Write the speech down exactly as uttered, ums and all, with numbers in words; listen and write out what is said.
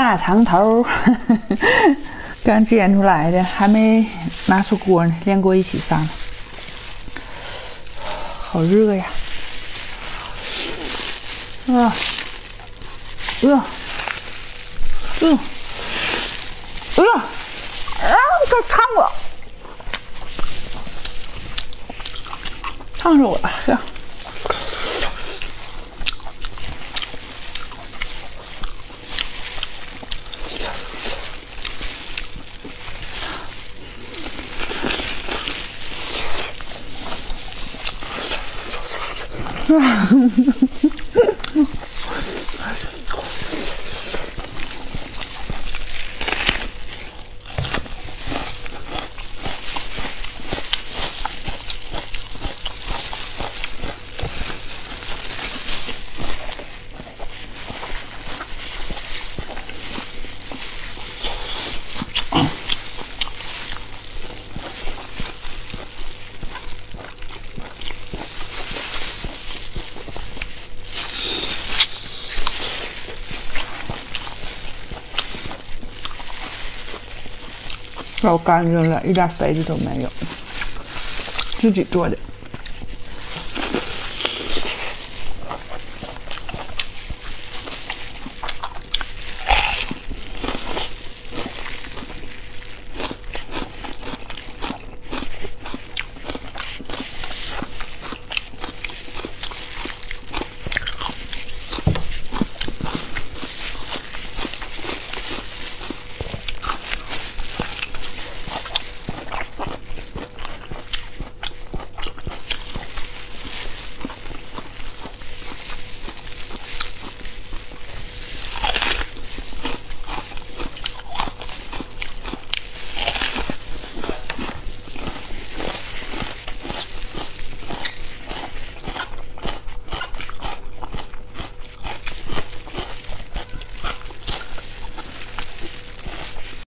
大肠头，刚煎出来的，还没拿出锅呢，连锅一起上了。好热呀！啊，呃，呃，呃，啊！这烫我，烫死我了！呀！老干净了，一点肥子都没有，自己做的。